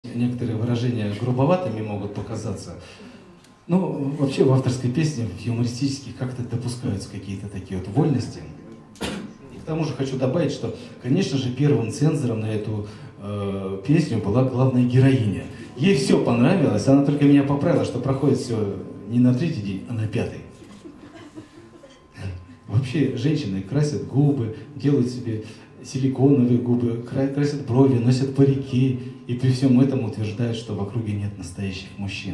Некоторые выражения грубоватыми могут показаться. Ну, вообще в авторской песне, в юмористических как-то допускаются какие-то такие вот вольности. И к тому же хочу добавить, что, конечно же, первым цензором на эту песню была главная героиня. Ей все понравилось, она только меня поправила, что проходит все не на третий день, а на пятый. Вообще женщины красят губы, делают себе силиконовые губы, красят брови, носят парики, и при всем этом утверждают, что в округе нет настоящих мужчин.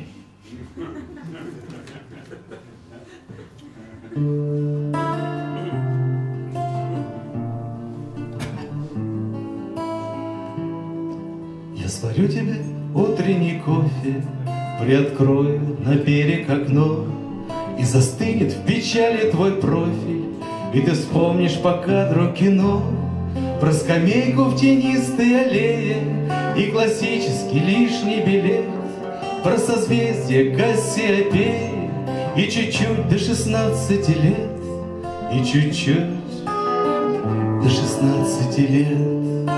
Я сварю тебе утренний кофе, приоткрою на берег окно, и застынет в печали твой профиль, и ты вспомнишь по кадру кино про скамейку в тенистой аллее и классический лишний билет, про созвездие Кассиопеи и чуть-чуть до 16 лет, и чуть-чуть до 16 лет.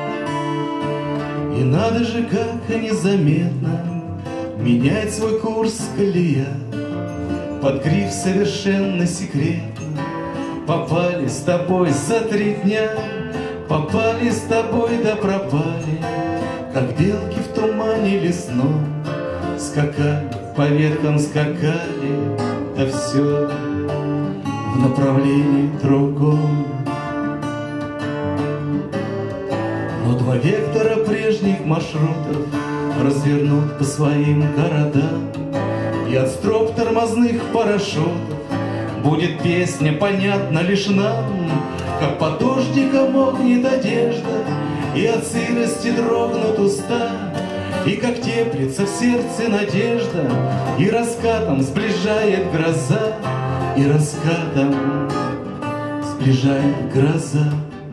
И надо же, как незаметно меняет свой курс колея, под гриф совершенно секретно. Попали с тобой за 3 дня, попали с тобой да пропали, как белки в тумане лесном. Скакали, по веткам скакали, да все в направлении другом. Но 2 вектора прежних маршрутов развернут по своим городам, и от строп тормозных парашютов будет песня понятна лишь нам, как под дождиком мокнет одежда, и от сырости дрогнут уста, и как теплится в сердце надежда, и раскатом сближает гроза, и раскатом сближает гроза.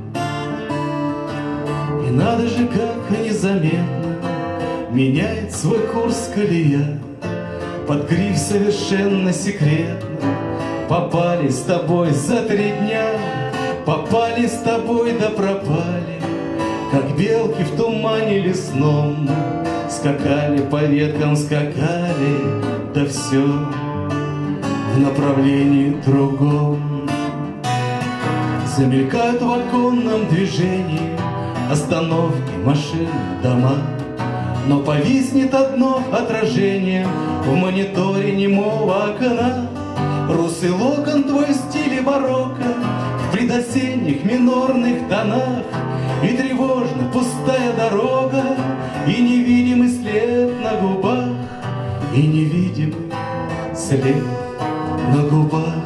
И надо же, как незаметно меняет свой курс колея, под гриф совершенно секретно. Попали с тобой за 3 дня, попали с тобой да пропали, как белки в тумане лесном. Скакали, по веткам скакали, да все в направлении другом. Замелькают в оконном движении остановки, машины, дома, но повиснет одно отражение в мониторе немого окна. Русый локон твой в стиле барокко, в предосенних минорных тонах, и тревожно пустая дорога, и невидимый след на губах, и невидимый след на губах.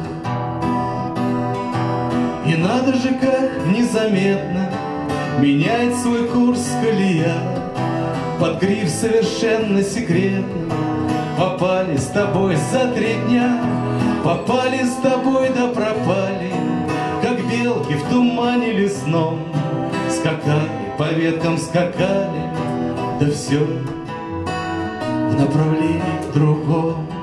И надо же, как незаметно меняет свой курс колея, под гриф совершенно секретно. Попали с тобой за 3 дня, попали с тобой да пропали, как белки в тумане лесном. Скакали, по веткам скакали, да все в направлении другом.